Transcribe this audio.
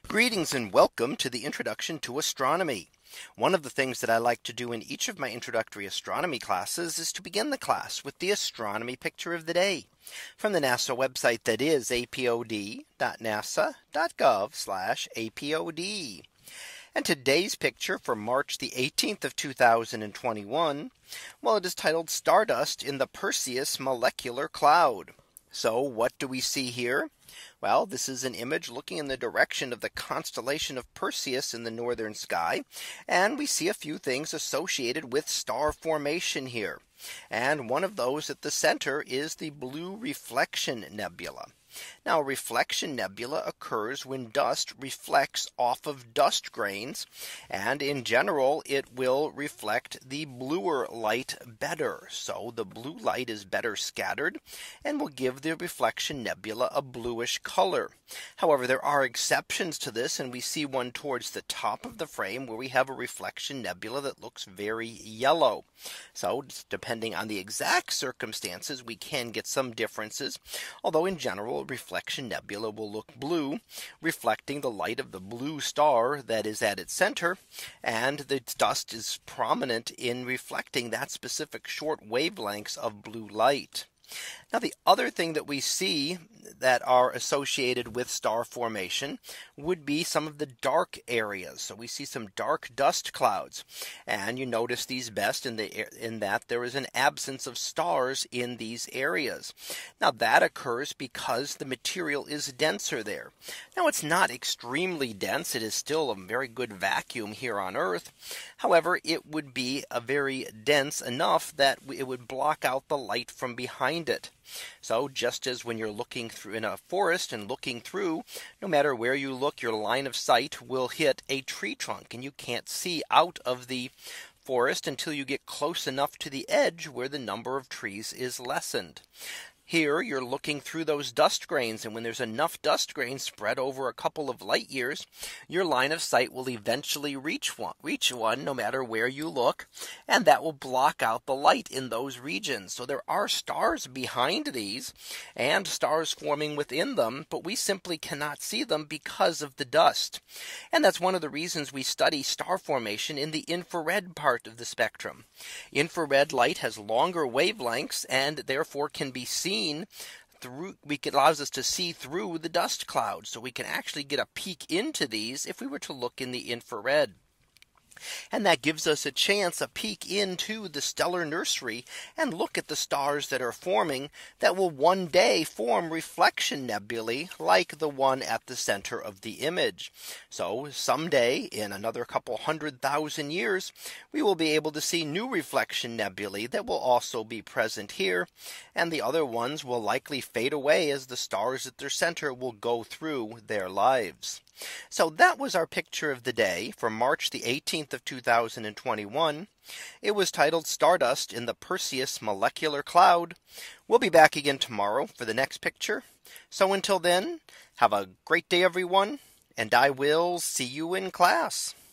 Greetings and welcome to the introduction to astronomy. One of the things that I like to do in each of my introductory astronomy classes is to begin the class with the astronomy picture of the day from the NASA website, that is apod.nasa.gov/apod. And today's picture for March the 18th of 2021. Well, it is titled Stardust in the Perseus Molecular Cloud. So what do we see here? Well, this is an image looking in the direction of the constellation of Perseus in the northern sky. And we see a few things associated with star formation here. And one of those at the center is the blue reflection nebula. Now, reflection nebula occurs when dust reflects off of dust grains, and in general it will reflect the bluer light better. So the blue light is better scattered and will give the reflection nebula a bluish color. However, there are exceptions to this, and we see one towards the top of the frame where we have a reflection nebula that looks very yellow. So depending on the exact circumstances, we can get some differences, although in general reflection nebula will look blue, reflecting the light of the blue star that is at its center, and the dust is prominent in reflecting that specific short wavelengths of blue light. Now, the other thing that we see that are associated with star formation would be some of the dark areas. So we see some dark dust clouds, and you notice these best in that there is an absence of stars in these areas. Now, that occurs because the material is denser there. Now, it's not extremely dense. It is still a very good vacuum here on Earth. However, it would be a very dense enough that it would block out the light from behind it. So just as when you're looking through in a forest and looking through, no matter where you look, your line of sight will hit a tree trunk, and you can't see out of the forest until you get close enough to the edge where the number of trees is lessened. Here you're looking through those dust grains, and when there's enough dust grains spread over a couple of light years, your line of sight will eventually reach one no matter where you look, and that will block out the light in those regions. So there are stars behind these and stars forming within them, but we simply cannot see them because of the dust. And that's one of the reasons we study star formation in the infrared part of the spectrum. Infrared light has longer wavelengths and therefore can be seen through. It allows us to see through the dust clouds, so we can actually get a peek into these if we were to look in the infrared. And that gives us a peek into the stellar nursery and look at the stars that are forming that will one day form reflection nebulae like the one at the center of the image. So someday, in another couple 100,000 years, we will be able to see new reflection nebulae that will also be present here. And the other ones will likely fade away as the stars at their center will go through their lives. So that was our picture of the day for March the 18th of 2021. It was titled Stardust in the Perseus Molecular Cloud. We'll be back again tomorrow for the next picture. So until then, have a great day, everyone, and I will see you in class.